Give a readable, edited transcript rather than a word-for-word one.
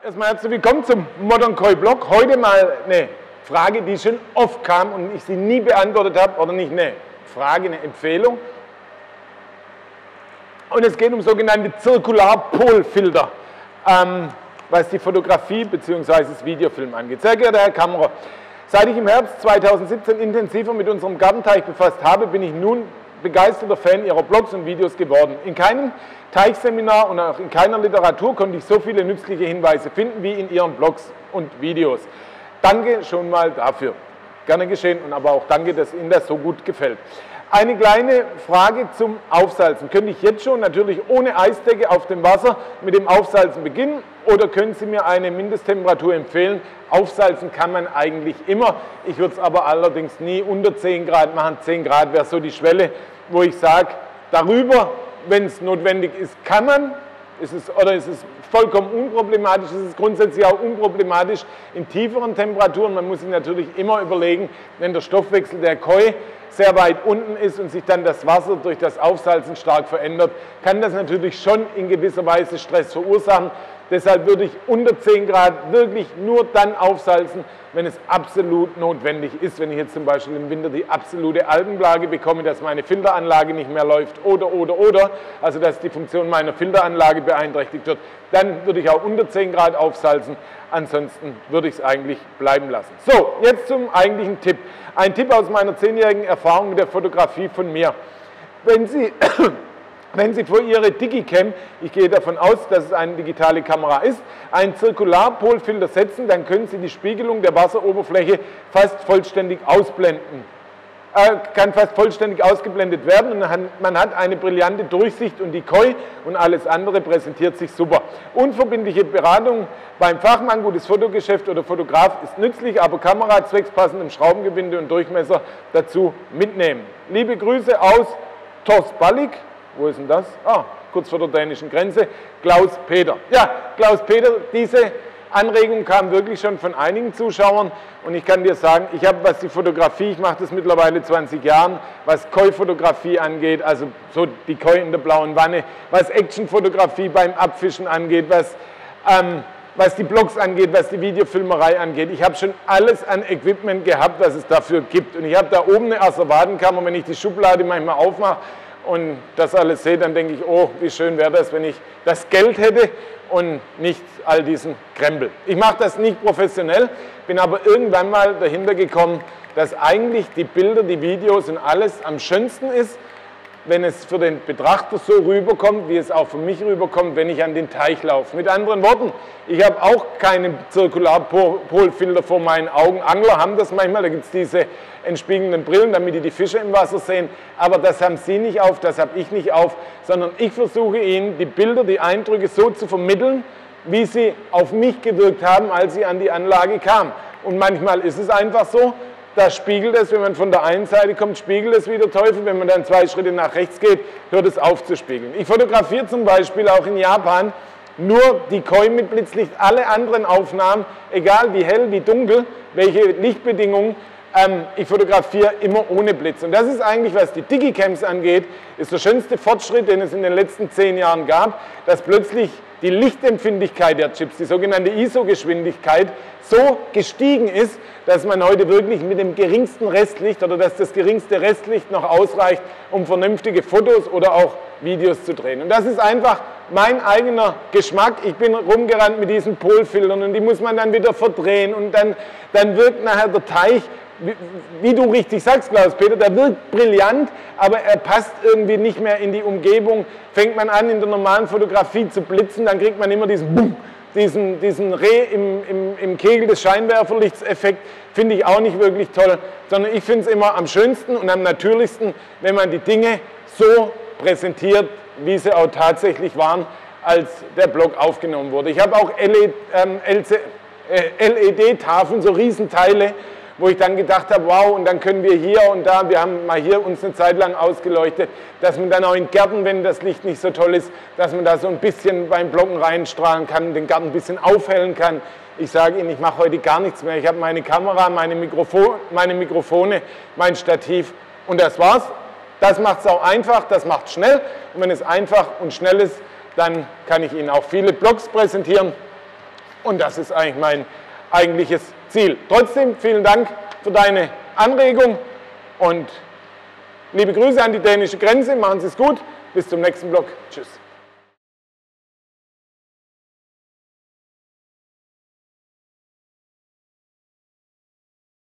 Erstmal herzlich willkommen zum Modern Koi Blog. Heute mal eine Frage, die schon oft kam und ich sie nie beantwortet habe, oder nicht eine Frage, eine Empfehlung. Und es geht um sogenannte Zirkularpolfilter, was die Fotografie bzw. das Videofilm angeht. Sehr geehrter Herr Kammerer, seit ich im Herbst 2017 intensiver mit unserem Gartenteich befasst habe, bin ich nun begeisterter Fan Ihrer Blogs und Videos geworden. In keinem Teichseminar und auch in keiner Literatur konnte ich so viele nützliche Hinweise finden wie in Ihren Blogs und Videos. Danke schon mal dafür. Gerne geschehen und aber auch danke, dass Ihnen das so gut gefällt. Eine kleine Frage zum Aufsalzen. Könnte ich jetzt schon natürlich ohne Eisdecke auf dem Wasser mit dem Aufsalzen beginnen oder können Sie mir eine Mindesttemperatur empfehlen? Aufsalzen kann man eigentlich immer. Ich würde es aber allerdings nie unter 10 Grad machen. 10 Grad wäre so die Schwelle, wo ich sage, darüber, wenn es notwendig ist, kann man. Ist es vollkommen unproblematisch, ist es grundsätzlich auch unproblematisch in tieferen Temperaturen. Man muss sich natürlich immer überlegen, wenn der Stoffwechsel der Koi sehr weit unten ist und sich dann das Wasser durch das Aufsalzen stark verändert, kann das natürlich schon in gewisser Weise Stress verursachen. Deshalb würde ich unter 10 Grad wirklich nur dann aufsalzen, wenn es absolut notwendig ist. Wenn ich jetzt zum Beispiel im Winter die absolute Algenplage bekomme, dass meine Filteranlage nicht mehr läuft oder, also dass die Funktion meiner Filteranlage beeinträchtigt wird, dann würde ich auch unter 10 Grad aufsalzen. Ansonsten würde ich es eigentlich bleiben lassen. So, jetzt zum eigentlichen Tipp. Ein Tipp aus meiner 10-jährigen Erfahrung mit der Fotografie von mir. Wenn Sie vor Ihre Digicam, ich gehe davon aus, dass es eine digitale Kamera ist, einen Zirkularpolfilter setzen, dann können Sie die Spiegelung der Wasseroberfläche fast vollständig ausblenden. Kann fast vollständig ausgeblendet werden und man hat eine brillante Durchsicht und die Koi und alles andere präsentiert sich super. Unverbindliche Beratung beim Fachmann, gutes Fotogeschäft oder Fotograf ist nützlich, aber Kamera zwecks passendem Schraubengewinde und Durchmesser dazu mitnehmen. Liebe Grüße aus Torsballig. Wo ist denn das? Kurz vor der dänischen Grenze. Klaus-Peter. Ja, Klaus-Peter, diese Anregung kam wirklich schon von einigen Zuschauern und ich kann dir sagen, ich habe, was die Fotografie, ich mache das mittlerweile 20 Jahren, was Koi-Fotografie angeht, also so die Koi in der blauen Wanne, was Actionfotografie beim Abfischen angeht, was die Blogs angeht, was die Videofilmerei angeht. Ich habe schon alles an Equipment gehabt, was es dafür gibt. Und ich habe da oben eine Asservatenkammer, wenn ich die Schublade manchmal aufmache und das alles sehe, dann denke ich, oh, wie schön wäre das, wenn ich das Geld hätte und nicht all diesen Krempel. Ich mache das nicht professionell, bin aber irgendwann mal dahinter gekommen, dass eigentlich die Bilder, die Videos und alles am schönsten ist, wenn es für den Betrachter so rüberkommt, wie es auch für mich rüberkommt, wenn ich an den Teich laufe. Mit anderen Worten, ich habe auch keinen Zirkularpolfilter vor meinen Augen. Angler haben das manchmal, da gibt es diese entspiegelnden Brillen, damit die Fische im Wasser sehen. Aber das haben Sie nicht auf, das habe ich nicht auf, sondern ich versuche Ihnen, die Bilder, die Eindrücke so zu vermitteln, wie sie auf mich gewirkt haben, als sie an die Anlage kamen. Und manchmal ist es einfach so, da spiegelt es, wenn man von der einen Seite kommt, spiegelt es wie der Teufel. Wenn man dann 2 Schritte nach rechts geht, hört es auf zu spiegeln. Ich fotografiere zum Beispiel auch in Japan nur die Koi mit Blitzlicht. Alle anderen Aufnahmen, egal wie hell, wie dunkel, welche Lichtbedingungen, ich fotografiere immer ohne Blitz. Und das ist eigentlich, was die Digicams angeht, ist der schönste Fortschritt, den es in den letzten 10 Jahren gab, dass plötzlich die Lichtempfindlichkeit der Chips, die sogenannte ISO-Geschwindigkeit, so gestiegen ist, dass man heute wirklich mit dem geringsten Restlicht oder dass das geringste Restlicht noch ausreicht, um vernünftige Fotos oder auch Videos zu drehen. Und das ist einfach mein eigener Geschmack. Ich bin rumgerannt mit diesen Polfiltern und die muss man dann wieder verdrehen und dann wirkt nachher der Teich, wie du richtig sagst, Klaus-Peter, der wirkt brillant, aber er passt irgendwie nicht mehr in die Umgebung. Fängt man an, in der normalen Fotografie zu blitzen, dann kriegt man immer diesen Bumm, diesen Reh im Kegel des Scheinwerferlichts-Effekt, finde ich auch nicht wirklich toll, sondern ich finde es immer am schönsten und am natürlichsten, wenn man die Dinge so präsentiert, wie sie auch tatsächlich waren, als der Blog aufgenommen wurde. Ich habe auch LED-Tafeln, so Riesenteile, wo ich dann gedacht habe, wow, und dann können wir hier und da, wir haben mal hier uns eine Zeit lang ausgeleuchtet, dass man dann auch in Gärten, wenn das Licht nicht so toll ist, dass man da so ein bisschen beim Bloggen reinstrahlen kann, den Garten ein bisschen aufhellen kann. Ich sage Ihnen, ich mache heute gar nichts mehr. Ich habe meine Kamera, meine Mikrofone, mein Stativ und das war's. Das macht es auch einfach, das macht schnell und wenn es einfach und schnell ist, dann kann ich Ihnen auch viele Blogs präsentieren. Und das ist eigentlich mein eigentliches Ziel. Trotzdem vielen Dank für deine Anregung und liebe Grüße an die dänische Grenze. Machen Sie es gut. Bis zum nächsten Blog. Tschüss.